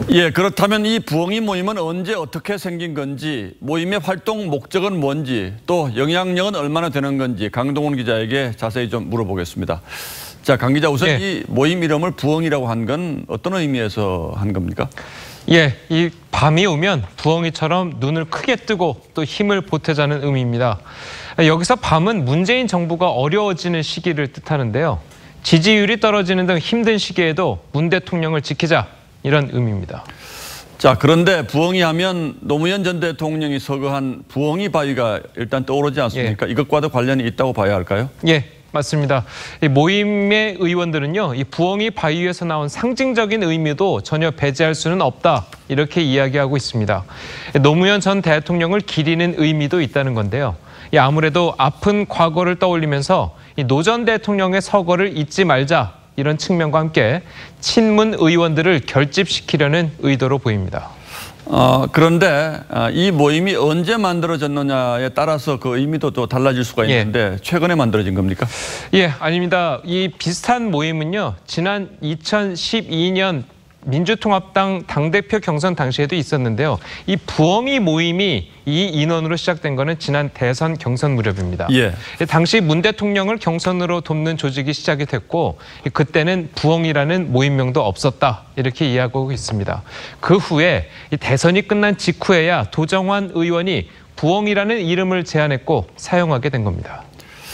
예, 그렇다면 이 부엉이 모임은 언제 어떻게 생긴 건지, 모임의 활동 목적은 뭔지, 또 영향력은 얼마나 되는 건지 강동원 기자에게 자세히 좀 물어보겠습니다. 자, 강 기자, 우선 이 모임 이름을 부엉이라고 한 건 어떤 의미에서 한 겁니까? 예, 이 밤이 오면 부엉이처럼 눈을 크게 뜨고 또 힘을 보태자는 의미입니다. 여기서 밤은 문재인 정부가 어려워지는 시기를 뜻하는데요. 지지율이 떨어지는 등 힘든 시기에도 문 대통령을 지키자, 이런 의미입니다. 자, 그런데 부엉이 하면 노무현 전 대통령이 서거한 부엉이 바위가 일단 떠오르지 않습니까? 이것과도 관련이 있다고 봐야 할까요? 예, 맞습니다. 이 모임의 의원들은요, 이 부엉이 바위에서 나온 상징적인 의미도 전혀 배제할 수는 없다, 이렇게 이야기하고 있습니다. 노무현 전 대통령을 기리는 의미도 있다는 건데요. 아무래도 아픈 과거를 떠올리면서 이 노 전 대통령의 서거를 잊지 말자, 이런 측면과 함께 친문 의원들을 결집시키려는 의도로 보입니다. 그런데 이 모임이 언제 만들어졌느냐에 따라서 그 의미도 또 달라질 수가 있는데 최근에 만들어진 겁니까? 예, 아닙니다. 이 비슷한 모임은요, 지난 2012년 민주통합당 당대표 경선 당시에도 있었는데요. 이 부엉이 모임이 이 인원으로 시작된 거는 지난 대선 경선 무렵입니다. 예. 당시 문 대통령을 경선으로 돕는 조직이 시작이 됐고, 그때는 부엉이라는 모임명도 없었다, 이렇게 이야기하고 있습니다. 그 후에 이 대선이 끝난 직후에야 도정환 의원이 부엉이라는 이름을 제안했고 사용하게 된 겁니다.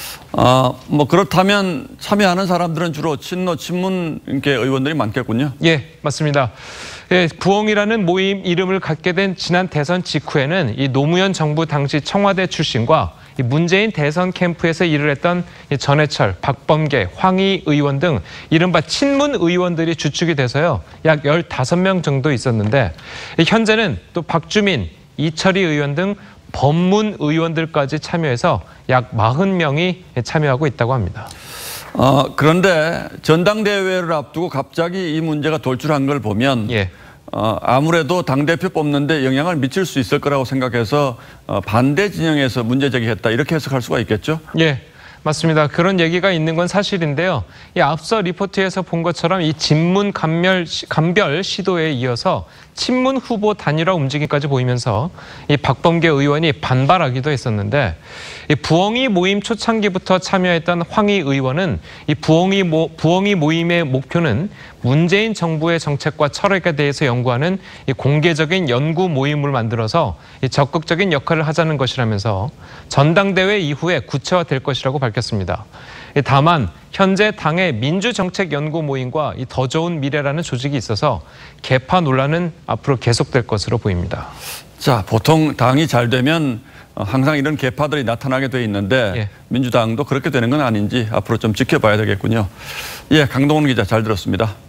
그렇다면 참여하는 사람들은 주로 친문계 의원들이 많겠군요. 예, 맞습니다. 예, 부엉이라는 모임 이름을 갖게 된 지난 대선 직후에는 이 노무현 정부 당시 청와대 출신과 이 문재인 대선 캠프에서 일을 했던 이 전해철, 박범계, 황희 의원 등 이른바 친문 의원들이 주축이 돼서요, 약 15명 정도 있었는데, 현재는 또 박주민, 이철희 의원 등 법문 의원들까지 참여해서 약 40명이 참여하고 있다고 합니다. 그런데 전당대회를 앞두고 갑자기 이 문제가 돌출한 걸 보면 아무래도 당대표 뽑는데 영향을 미칠 수 있을 거라고 생각해서 반대 진영에서 문제 제기했다, 이렇게 해석할 수가 있겠죠? 예. 맞습니다. 그런 얘기가 있는 건 사실인데요. 이 앞서 리포트에서 본 것처럼 이 진문 감별 시도에 이어서 친문 후보 단일화 움직임까지 보이면서 이 박범계 의원이 반발하기도 했었는데, 이 부엉이 모임 초창기부터 참여했던 황희 의원은 이 부엉이 모임의 목표는 문재인 정부의 정책과 철학에 대해서 연구하는 이 공개적인 연구 모임을 만들어서 이 적극적인 역할을 하자는 것이라면서 전당대회 이후에 구체화될 것이라고 밝혔습니다. 다만 현재 당의 민주정책연구 모임과 이 더 좋은 미래라는 조직이 있어서 개파 논란은 앞으로 계속될 것으로 보입니다. 자, 보통 당이 잘 되면 항상 이런 개파들이 나타나게 돼 있는데 민주당도 그렇게 되는 건 아닌지 앞으로 좀 지켜봐야 되겠군요. 예, 강동원 기자 잘 들었습니다.